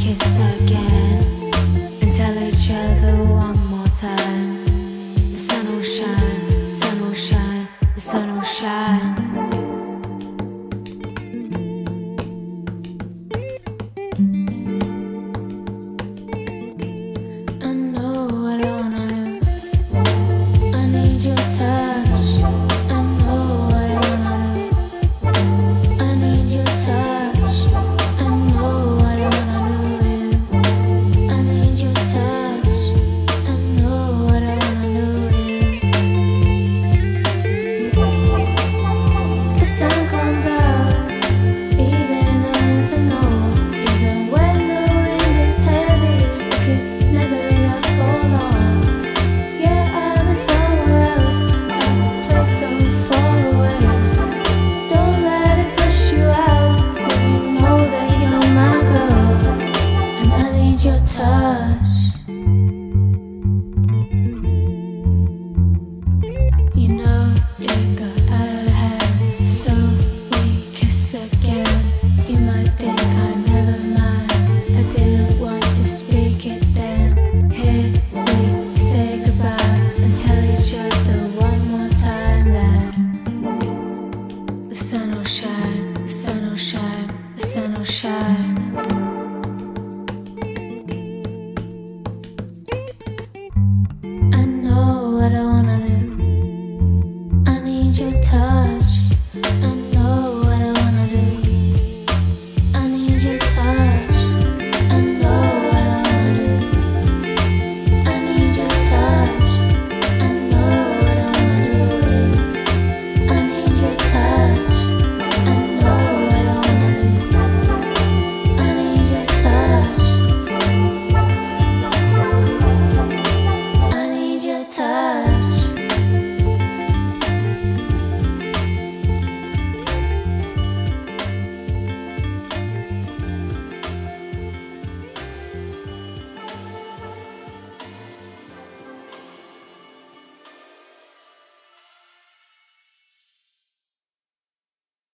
kiss again and tell each other one more time. The sun will shine, the sun will shine, the sun will shine. I know what I wanna do. I need your touch. I know what I wanna do. I need your touch. I know what I wanna do. I need your touch. I know what I wanna do. The sun comes out, even in the winter, no. Even when the wind is heavy, it could never be that cold, no. Yeah, I've been somewhere else, a place so far away. Don't let it push you out when you know that you're my girl, and I need your touch.